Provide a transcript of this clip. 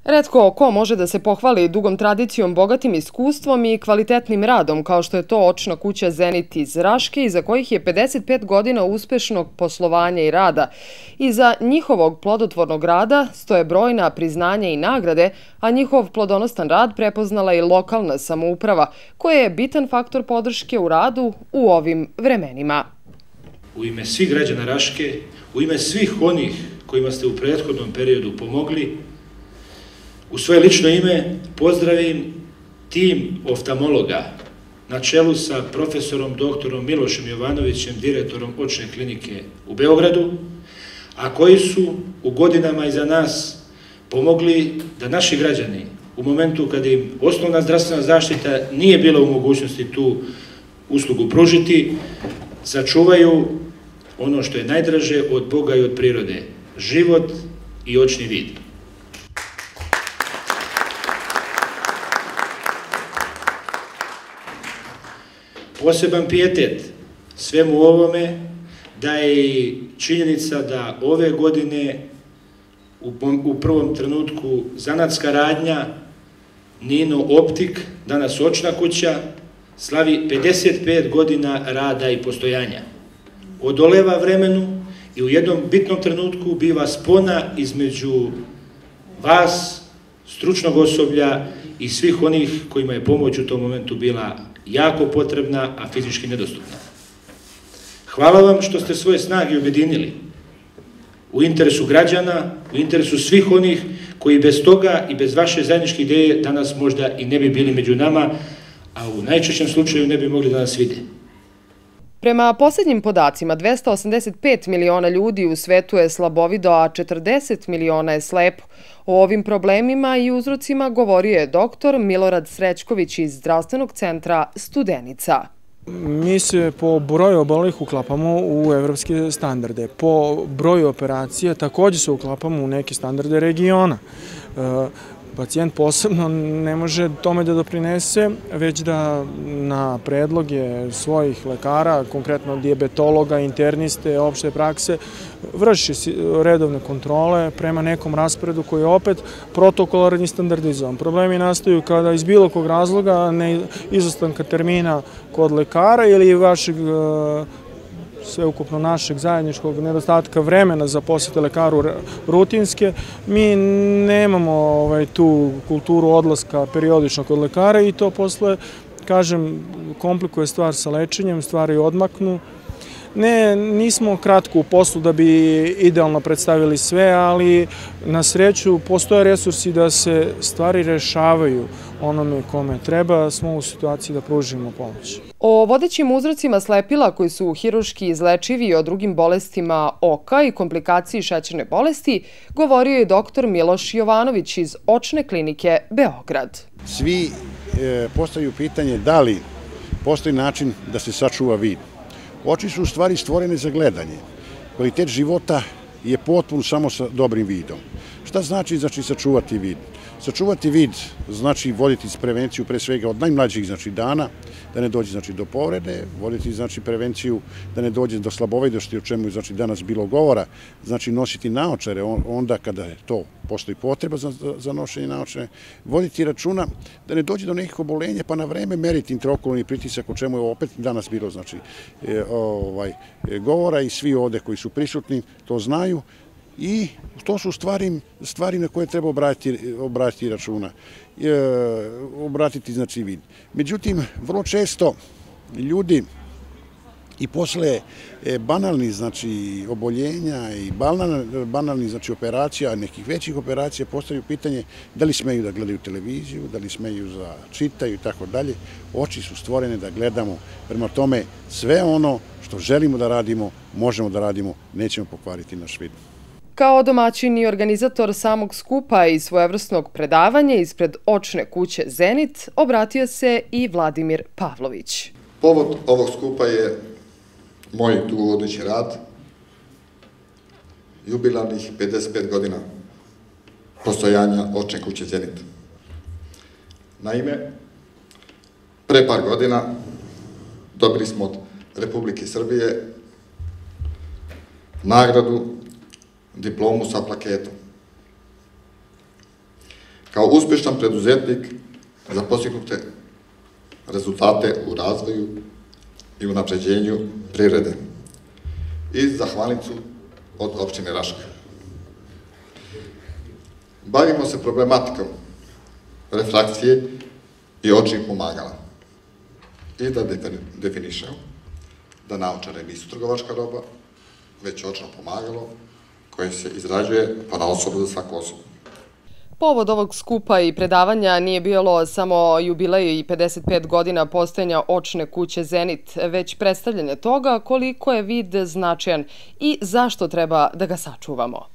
Retko ko može da se pohvali dugom tradicijom, bogatim iskustvom i kvalitetnim radom, kao što je to očna kuća Zenit iz Raške, iza kojih je 55 godina uspešnog poslovanja i rada. Iza njihovog plodotvornog rada stoje brojna priznanja i nagrade, a njihov plodonosan rad prepoznala i lokalna samouprava, koja je bitan faktor podrške u radu u ovim vremenima. U ime svih građana Raške, u ime svih onih kojima ste u prethodnom periodu pomogli, u svoje lično ime pozdravim tim oftalmologa na čelu sa profesorom doktorom Milošem Jovanovićem, direktorom očne klinike u Beogradu, a koji su u godinama iza nas pomogli da naši građani u momentu kada im osnovna zdravstvena zaštita nije bila u mogućnosti tu uslugu pružiti, sačuvaju ono što je najdraže od Boga i od prirode, život i očni vid. Poseban pijetet svemu ovome daje i činjenica da ove godine u prvom trenutku zanatska radnja Nino Optik, danas očna kuća, slavi 55 godina rada i postojanja. Odoleva vremenu i u jednom bitnom trenutku biva spona između vas, stručnog osoblja i svih onih kojima je pomoć u tom momentu bila jako potrebna, a fizički nedostupna. Hvala vam što ste svoje snage objedinili u interesu građana, u interesu svih onih koji bez toga i bez vaše zajedničke ideje danas možda i ne bi bili među nama, a u najčešćem slučaju ne bi mogli da nas vide. Prema posljednjim podacima, 285 miliona ljudi u svetu je slabovido, a 40 miliona je slepo. O ovim problemima i uzrocima govorio je doktor Milorad Srećković iz Zdravstvenog centra Studenica. Mi se po broju obolelih uklapamo u evropske standarde. Po broju operacija također se uklapamo u neke standarde regiona. Pacijent posebno ne može tome da doprinese, već da na predloge svojih lekara, konkretno dijabetologa, interniste, opšte prakse, vrši redovne kontrole prema nekom rasporedu koji je opet protokolarni i standardizovan. Problemi nastaju kada iz bilo kog razloga, izostanka termina kod lekara ili vašeg sveukupno našeg zajedničkog nedostatka vremena za posete lekaru rutinske, mi nemamo tu kulturu odlaska periodično kod lekara i to posle, kažem, komplikuje stvar sa lečenjem, stvari odmaknu. Nismo kratko u poslu da bi idealno predstavili sve, ali na sreću postoje resursi da se stvari rešavaju onome kome treba, smo u situaciji da pružimo pomoć. O vodećim uzrocima slepila koji su hiruški izlečivi i o drugim bolestima oka i komplikaciji šećerne bolesti govorio je doktor Miloš Jovanović iz očne klinike Beograd. Svi postavljaju pitanje da li postoji način da se sačuva vid. Oči su u stvari stvorene za gledanje. Kvalitet života je potpun samo sa dobrim vidom. Šta znači sačuvati vid? Sačuvati vid znači voditi prevenciju pre svega od najmlađih dana, da ne dođe do povrede, voditi prevenciju da ne dođe do slabovidosti, o čemu je danas bilo govora, nositi naočare onda kada je to postoji potreba za nošenje naočare, voditi računa da ne dođe do nekih obolenja, pa na vreme meriti intraokularni pritisak, o čemu je opet danas bilo govora i svi ovde koji su prisutni to znaju. I to su stvari na koje treba obratiti računa, obratiti vid. Međutim, vrlo često ljudi i posle banalnih oboljenja i banalnih operacija, nekih većih operacija, postavljaju pitanje da li smeju da gledaju televiziju, da li smeju da čitaju i tako dalje. Oči su stvorene da gledamo, prema tome sve ono što želimo da radimo, možemo da radimo, nećemo pokvariti naš vid. Kao domaćin i organizator samog skupa i svojevrsnog predavanja ispred očne kuće Zenit obratio se i Vladimir Pavlović. Povod ovog skupa je moj dugogodišnji rad, jubilarnih 55 godina postojanja očne kuće Zenit. Naime, pre par godina dobili smo od Republike Srbije nagradu, diplomu sa plaketom. kao uspješan preduzetnik za postignute rezultate u razvoju i unapređenju privrede i zahvalnicu od opštine Raška. Bavimo se problematikom refrakcije i očnih pomagala i da definišemo da naočare nisu trgovačka roba, već očno pomagalo koje se izrađuje na osobu za svaku osobu. Povod ovog skupa i predavanja nije bilo samo jubilej i 55 godina postojanja očne kuće Zenit, već predstavljanje toga koliko je vid značajan i zašto treba da ga sačuvamo.